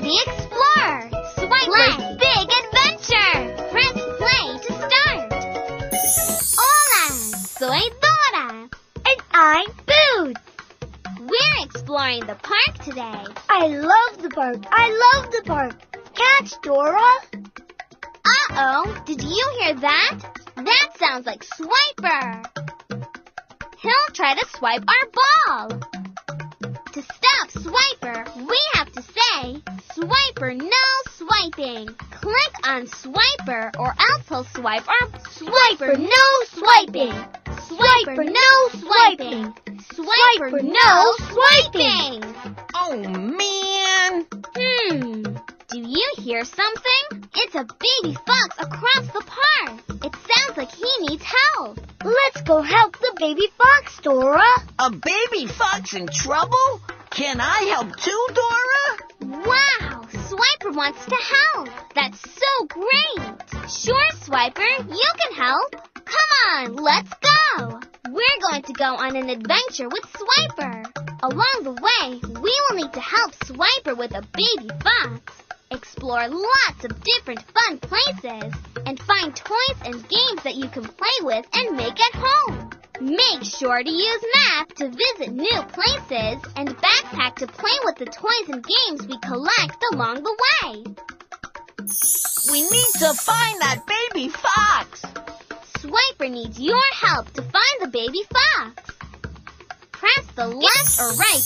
the Explorer, Swiper's Big Adventure. Press play to start. Hola, soy Dora. And I'm Boots. We're exploring the park today. I love the park. I love the park. Catch, Dora. Uh-oh, did you hear that? That sounds like Swiper. He'll try to swipe our ball. To stop Swiper, we have to say, Swiper, no swiping. Click on Swiper or else he'll swipe our... Swiper, no swiping. Swiper, no swiping. Swiper, no swiping. Oh, man! Do you hear something? It's a baby fox across the park. It sounds like he needs help. Let's go help the baby fox, Dora. A baby fox in trouble? Can I help too, Dora? Wow, Swiper wants to help. That's so great. Sure, Swiper, you can help. Come on, let's go. We're going to go on an adventure with Swiper. Along the way, we will need to help Swiper with a baby fox, explore lots of different fun places, and find toys and games that you can play with and make at home. Make sure to use map to visit new places and backpack to play with the toys and games we collect along the way. We need to find that baby fox. Swiper needs your help to find the baby fox. Press the left or right.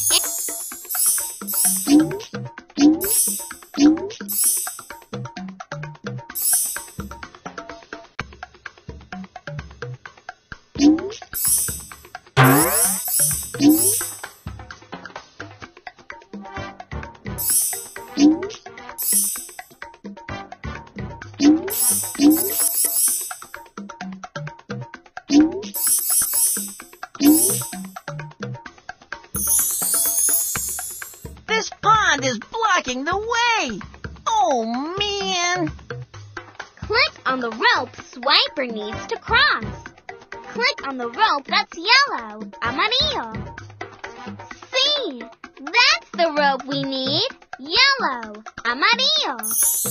This pond is blocking the way. Oh, man. Click on the rope Swiper needs to cross. Click on the rope that's yellow, amarillo. See, that's the rope we need. Yellow, amarillo.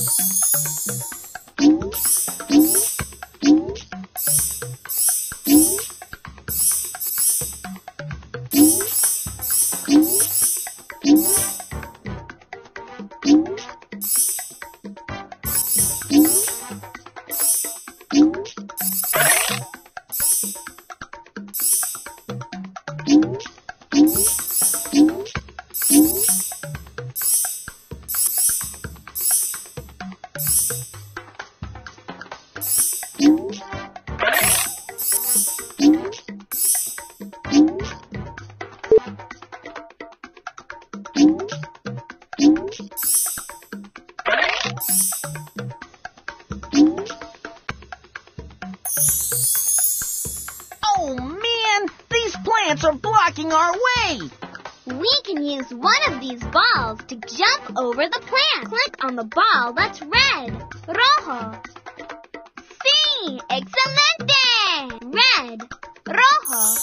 Oh, man, these plants are blocking our way. We can use one of these balls to jump over the plant. Click on the ball that's red, rojo. Sí, excelente. Red, rojo.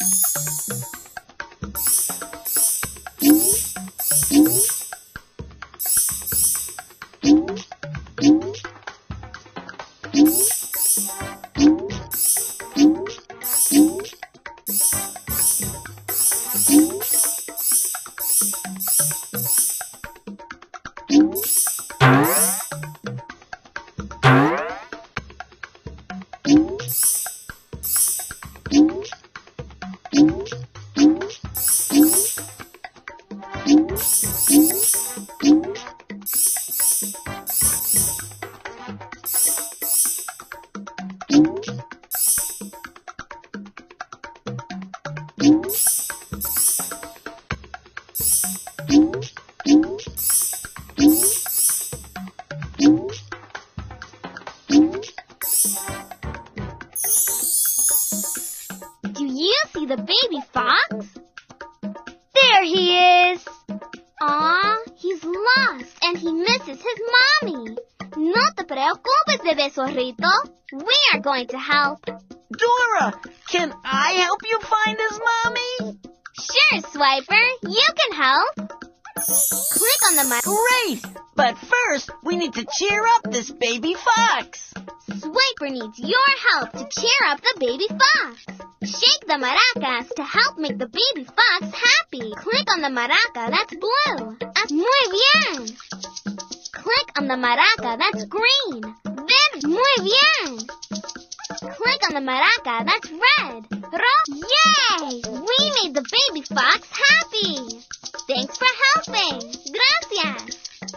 Do you see the baby fox? There he is. Aw, he's lost and he misses his mommy. No te preocupes, bebé zorrito. We are going to help. Dora, can I help you find his mommy? Sure, Swiper, you can help. Click on the Great! But first, we need to cheer up this baby fox. Swiper needs your help to cheer up the baby fox. Shake the maracas to help make the baby fox happy. Click on the maraca that's blue. Muy bien. Click on the maraca that's green. Muy bien. Click on the maraca that's red. Yay! We made the baby fox happy. Thanks for helping. Gracias.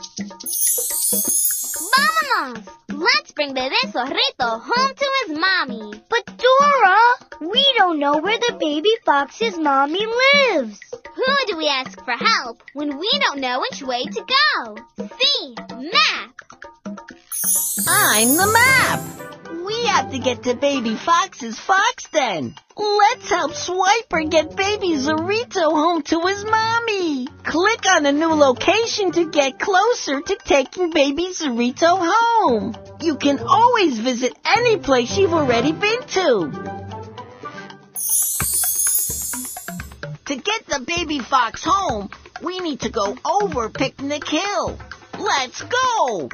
Vámonos. Let's bring Bebé Zorrito home to his mommy. But Dora, we don't know where the baby fox's mommy lives. Who do we ask for help when we don't know which way to go? C. Map. I'm the map. We have to get to baby fox's fox den. Let's help Swiper get baby Zorrito home to his mommy. Click on a new location to get closer to taking baby Zorrito home. You can always visit any place you've already been to. To get the baby fox home, we need to go over Picnic Hill. Let's go!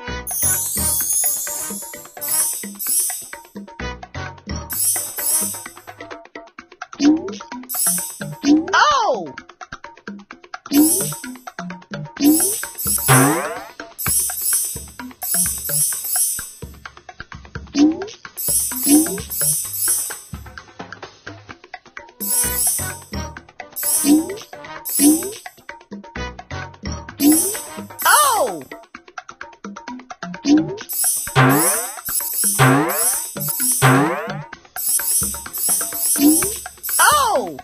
Oh! Oh! Oh!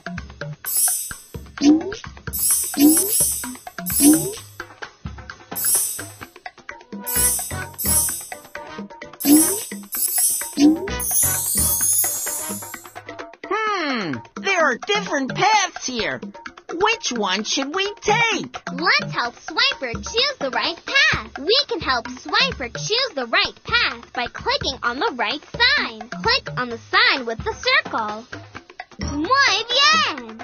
There are different paths here. Which one should we take? Let's help Swiper choose the right path. We can help Swiper choose the right path by clicking on the right sign. Click on the sign with the circle. Muy bien!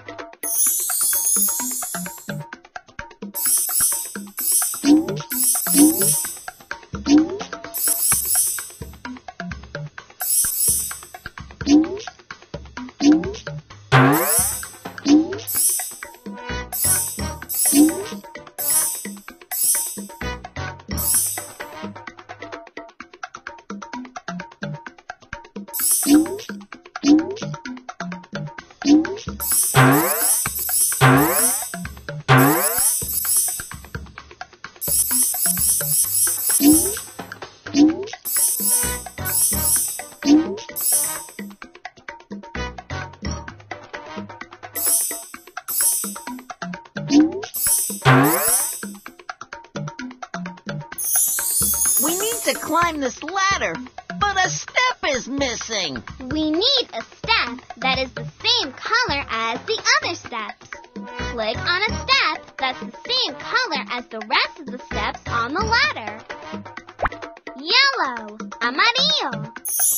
We need to climb this ladder, but a step is missing. We need a step that is the same color as the other steps. Click on a step that's the same color as the rest of the steps on the ladder. Yellow, amarillo.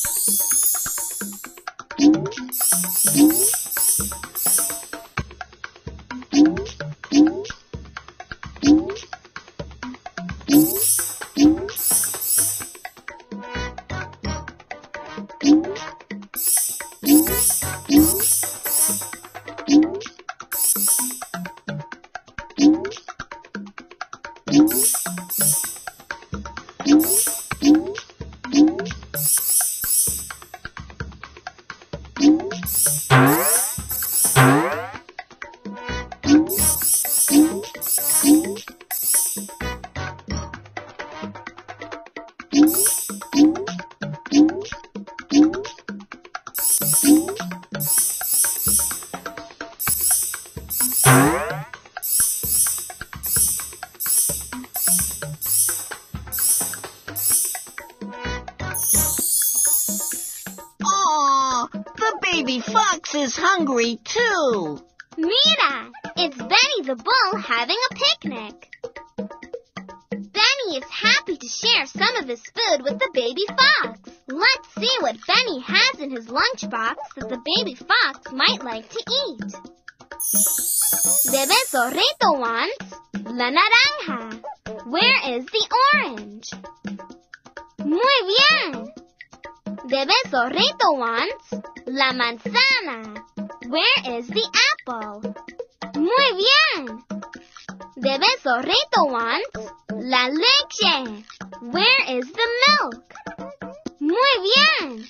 Aw, the baby fox is hungry too. Mira, it's Benny the Bull having a picnic. Benny is happy to share some of his food with the baby fox. Let's see what Benny has in his lunchbox that the baby fox might like to eat. Bebé Zorrito wants La naranja. Where is the orange? Muy bien. Bebé Zorrito wants la manzana. Where is the apple? Muy bien. Bebé Zorrito wants la leche. Where is the milk? Muy bien.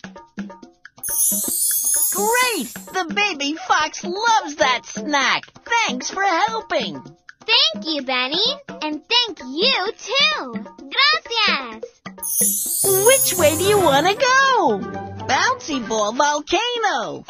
Great! The baby fox loves that snack. Thanks for helping. Thank you, Benny. And thank you, too. Gracias. Which way do you want to go? Bouncy Ball Volcano.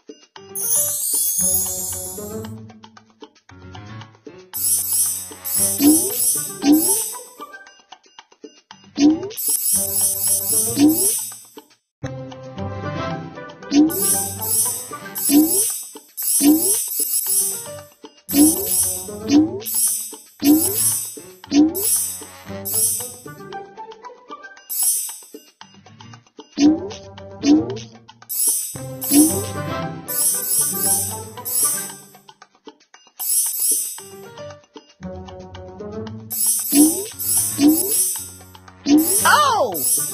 Oh!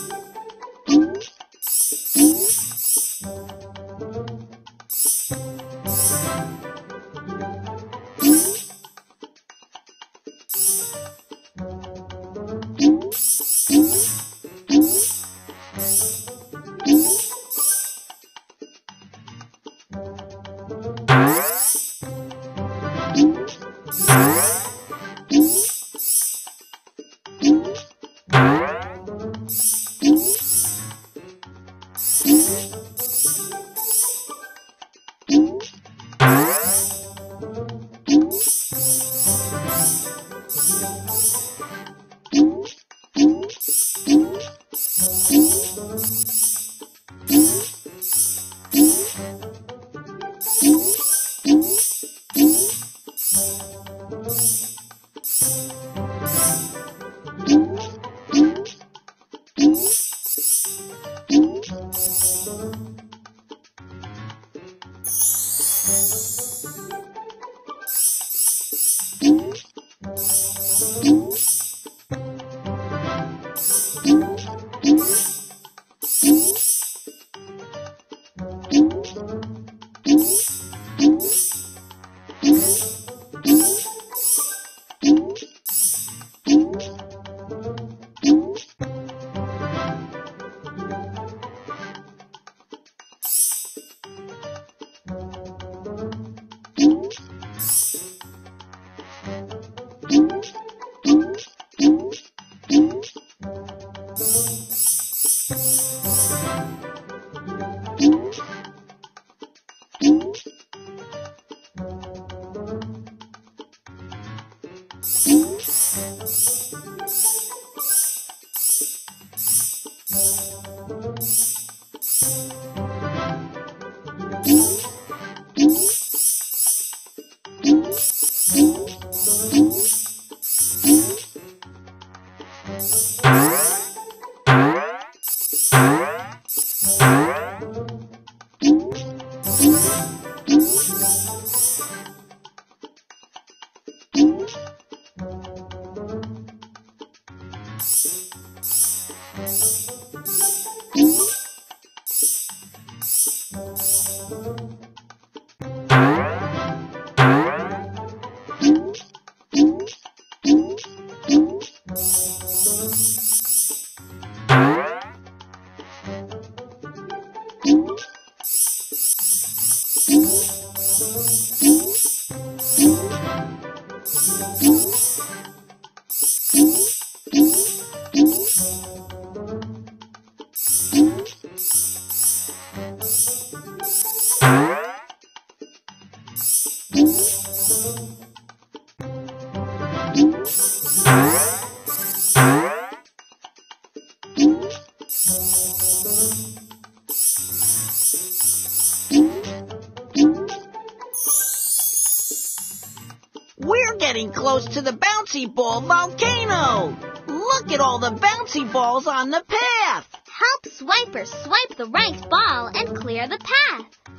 We're getting close to the Bouncy Ball Volcano. Look at all the bouncy balls on the path. Help Swiper swipe the right ball and clear the path.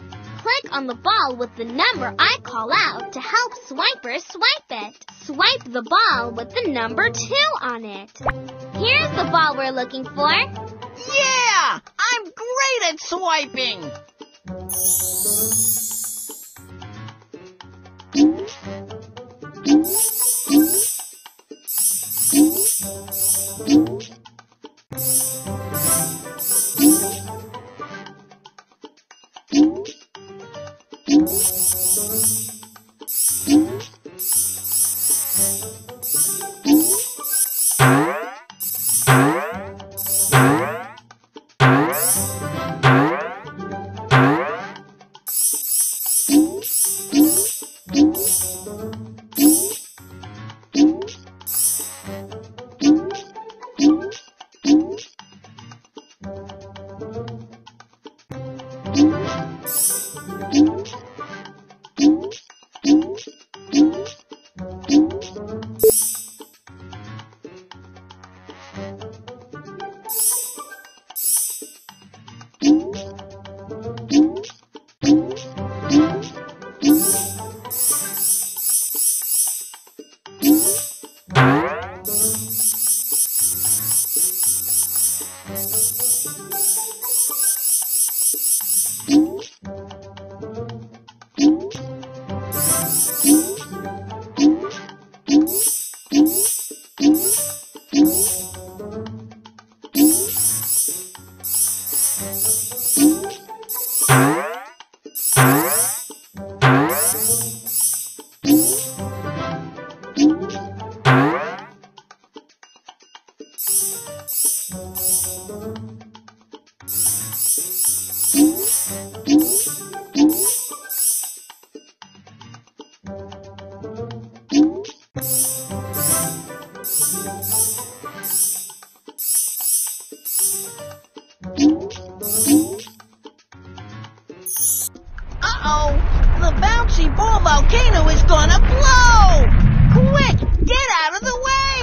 click on the ball with the number I call out to help Swiper swipe it. Swipe the ball with the number 2 on it. Here's the ball we're looking for. Yeah! I'm great at swiping! Uh-oh! The bouncy ball volcano is gonna blow! Quick! Get out of the way!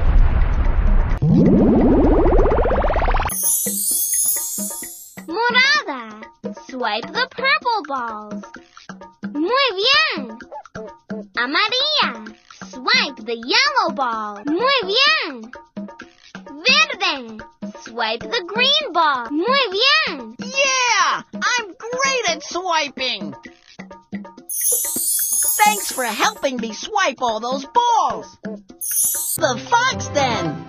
Morada. Swipe the purple balls. Muy bien. Amarilla. Swipe the yellow ball. Muy bien. Verde. Swipe the green ball. Muy bien. Yeah! I'm great at swiping! Thanks for helping me swipe all those balls! The fox den!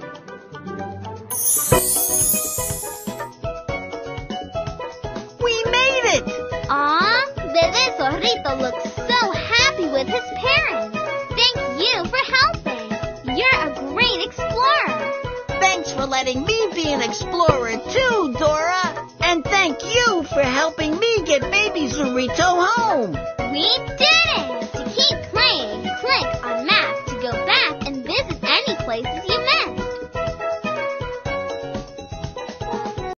We made it! Aw, Bebé Zorrito looks so happy with his parents. Thank you for helping. You're a great explorer. Thanks for letting me be an explorer too, Dora! And thank you for helping me get Baby Zorrito home! We